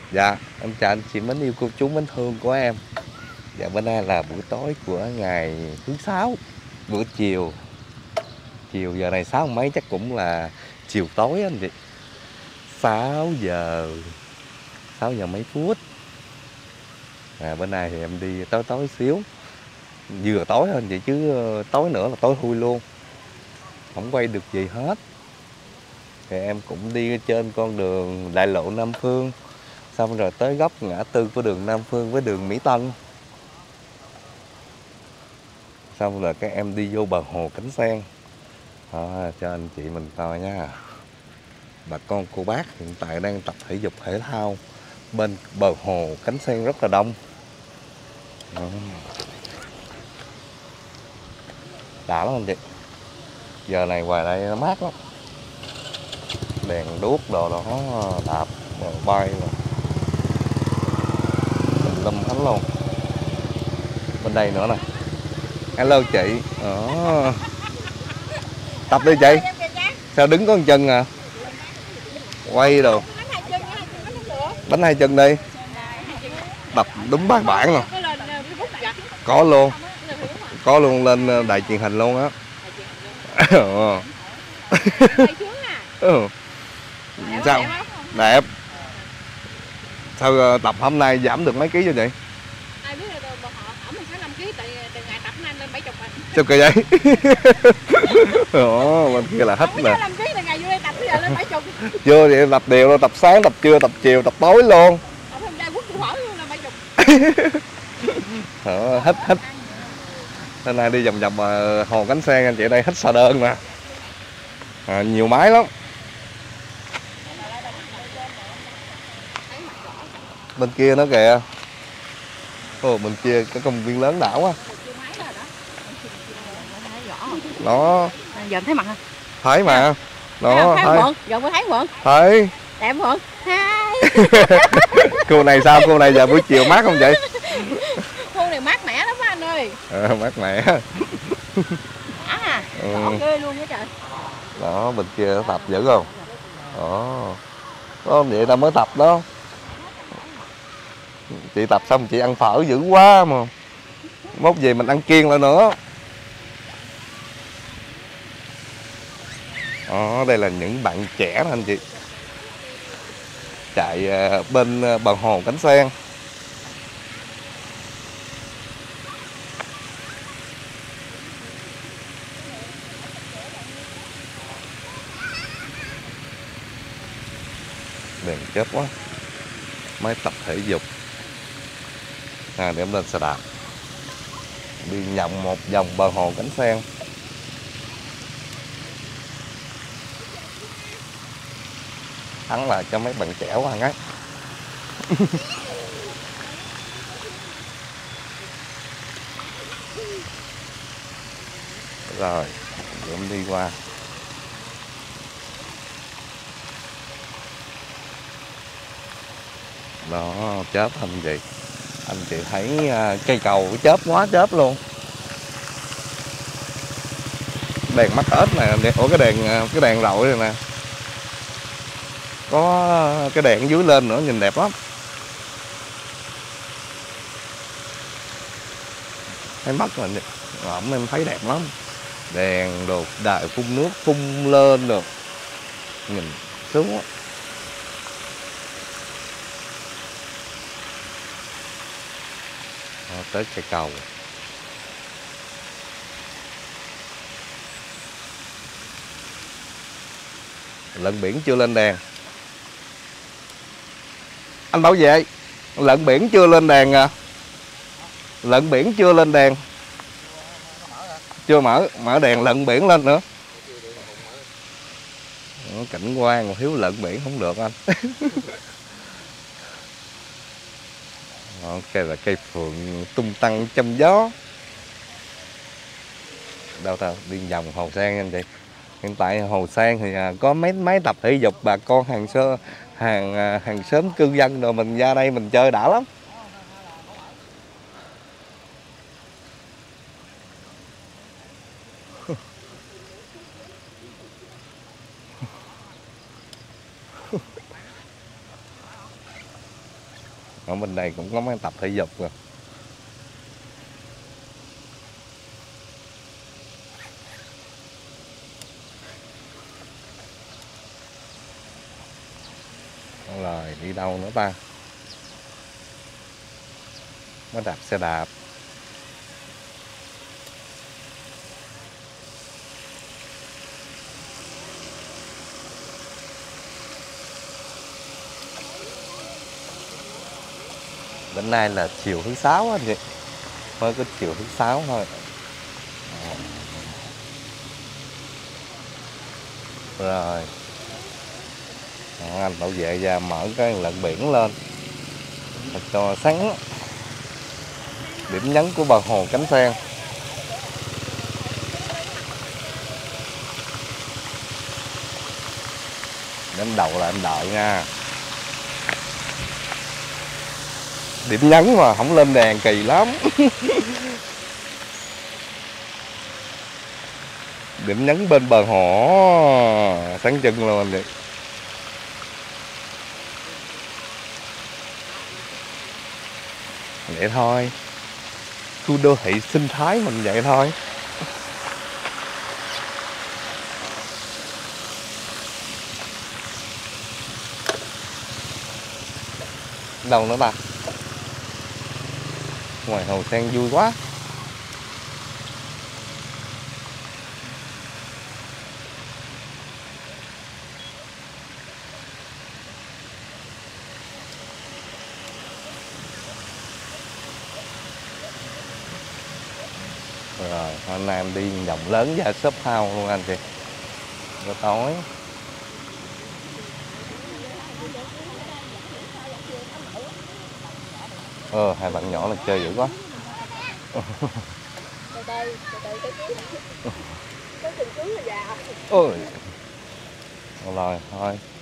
Dạ, em chào anh chị mến yêu cô chú mến thương của em. Dạ, bữa nay là buổi tối của ngày thứ sáu, bữa chiều. Chiều giờ này 6 mấy chắc cũng là chiều tối anh chị. 6 giờ, 6 giờ mấy phút. Bữa nay thì em đi tối tối xíu. Vừa tối thôi anh chị chứ tối nữa là tối thui luôn. Không quay được gì hết. Thì em cũng đi trên con đường đại lộ Nam Phương. Xong rồi tới góc ngã tư của đường Nam Phương với đường Mỹ Tân. Xong rồi các em đi vô bờ hồ Cánh Sen. Cho anh chị mình coi nha. Bà con cô bác hiện tại đang tập thể dục thể thao bên bờ hồ Cánh Sen rất là đông. Đã lắm anh chị. Giờ này ngoài đây nó mát lắm. Đèn đuốc đồ đó đạp rồi bay rồi tùm lum hết luôn. Bên đây nữa nè. Hello chị. Tập đi chị. Sao đứng có một chân à? Quay đồ. Đánh hai chân đi. Tập đúng bài bản rồi. Có luôn. Có luôn, lên đài truyền hình luôn á. Sao? Đẹp. Sao tập hôm nay giảm được mấy ký cho chị? Ai biết là họ ẩm mình 65 kg từ ngày tập nên lên 70 rồi. Sao kỳ vậy? Bên kia là hết nè. 65 kg từ ngày vô đây tập bây giờ lên 70. Chưa vậy tập đều đâu, tập sáng, tập trưa, tập chiều, tập tối luôn. Tập hôm nay quất hỏi luôn là 70. Hết. Hôm nay đi vòng vòng hồ Cánh Sen anh chị, đây hết xà đơn nè. Nhiều máy lắm. Bên kia nó kìa. Bên kia có công viên lớn đảo á. Đó. Giờ em thấy mặt hả? Thấy mà. Đó, thấy Mượn, giờ mới thấy Mượn. Thấy. Đẹp Mượn. Hai. Cô này sao? Cô này giờ buổi chiều mát không vậy? Khu này mát mẻ lắm anh ơi. Mát mẻ. Đỏ ghê luôn á trời. Đó, bên kia nó tập dữ không? Đó, vậy ta mới tập đó. Chị tập xong chị ăn phở dữ quá mà. Mốt về mình ăn kiêng lại nữa. Đây là những bạn trẻ đó anh chị. Chạy bên bờ hồ Cánh Sen. Đèn chớp quá. Máy tập thể dục. Để em lên xe đạp. Đi vòng một vòng bờ hồ Cánh Sen. Thắng là cho mấy bạn trẻ quá ấy. Rồi, em đi qua. Đó, chớp anh chị. Anh chị thấy cây cầu chớp quá chớp luôn. Đèn mắt ếch nè, cái đèn rọi này nè. Có cái đèn dưới lên nữa nhìn đẹp lắm. Thấy mắt rồi em thấy đẹp lắm. Đèn đồ đài phun nước phun lên rồi. Nhìn sướng quá. Tới cây cầu. Lợn biển chưa lên đèn. Anh bảo vệ, lợn biển chưa lên đèn à. Lợn biển chưa lên đèn. Chưa mở đèn lợn biển lên nữa. Cảnh quan mà thiếu lợn biển không được anh. Cây là cây phượng tung tăng trong gió. Đâu ta, đi vòng hồ sen anh chị. Hiện tại hồ sen thì có mấy máy tập thể dục bà con hàng xóm cư dân rồi mình ra đây mình chơi đã lắm. Ở bên đây cũng có mấy tập thể dục rồi. Rồi đi đâu nữa ta? Nó đạp xe đạp. Bữa nay là chiều thứ sáu á chị, mới có chiều thứ sáu thôi. Rồi anh bảo vệ ra mở cái lợn biển lên cho sáng. Điểm nhấn của bờ hồ Cánh Sen. Đến đầu là anh đợi nha. Điểm nhấn mà không lên đèn kỳ lắm. Điểm nhấn bên bờ hồ sáng chân luôn vậy. Vậy thôi, khu đô thị sinh thái mình vậy thôi. Đâu nữa ta? Ngoài hồ sen vui quá. Rồi hôm nay em đi vòng lớn ra shop house luôn anh chị. Buổi tối. Hai bạn nhỏ là chơi dữ quá. Ôi. Rồi thôi.